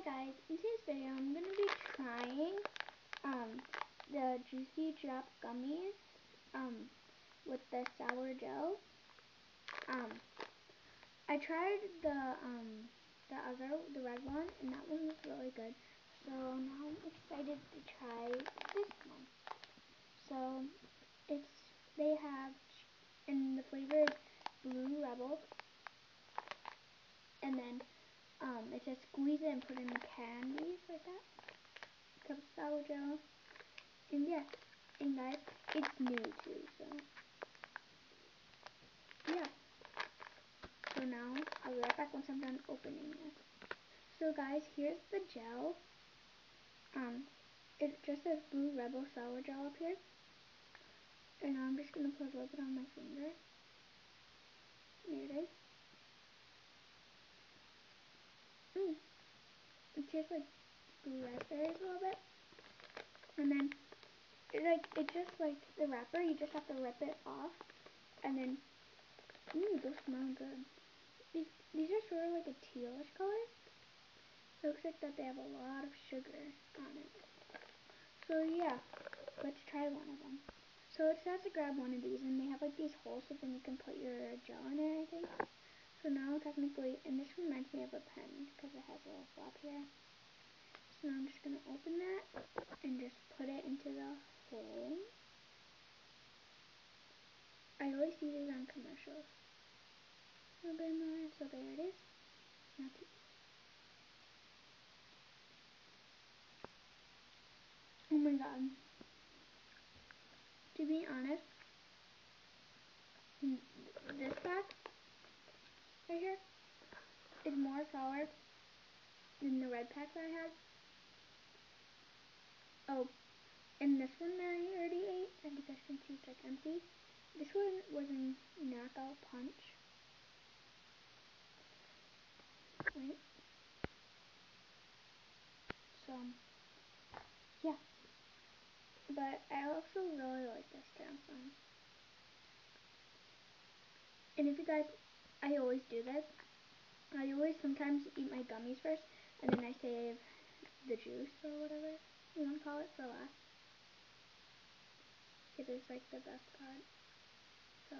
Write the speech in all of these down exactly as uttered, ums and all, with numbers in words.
Hi guys, in today's video I'm going to be trying um, the Juicy Drop Gummies um, with the sour gel. Um, I tried the um, the other, the red one, and that one was really good. So now I'm excited to try this one. So it's, they have, and the flavor is Blue Rebel, and then um, it says squeeze it and put in candies like that. Cup of sour gel. And yeah, and guys, it's new too, so yeah. So now, I'll be right back once I'm done opening this. So guys, here's the gel. Um, it just says Blue Rebel Sour Gel up here. And now I'm just going to put a little bit on my finger. There it is. Mmm. It tastes like blue raspberries a little bit. And then, it like, it just like, the wrapper, you just have to rip it off. And then, mmm, those smell good. These, these are sort of like a tealish color. So it looks like that they have a lot of sugar on it. So yeah, let's try one of them. So it says to grab one of these, and they have like these holes so then you can put your gel in it, I think. So now technically, and this reminds me of a pen because it has a little flap here. So now I'm just going to open that and just put it into the hole. I always see these on commercials. A little bit more, so there it is. Now oh my god. To be honest, this pack right here is more sour than the red pack that I had. Oh, and this one that I already ate, and you guys can see it's like empty. This one was in Knockout Punch. Wait. So, yeah. But I also really like this Samsung. And if you guys, I always do this. I always sometimes eat my gummies first, and then I save the juice or whatever you want to call it for last. Because it's like the best part. So,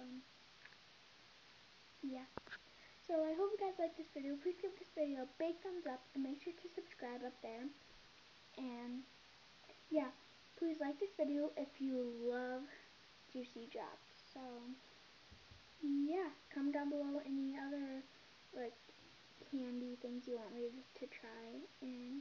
yeah. So I hope you guys like this video. Please give this video a big thumbs up and make sure to subscribe up there. And yeah, please like this video if you love Juicy Drops. So yeah, comment down below any other like candy things you want me to, to try. And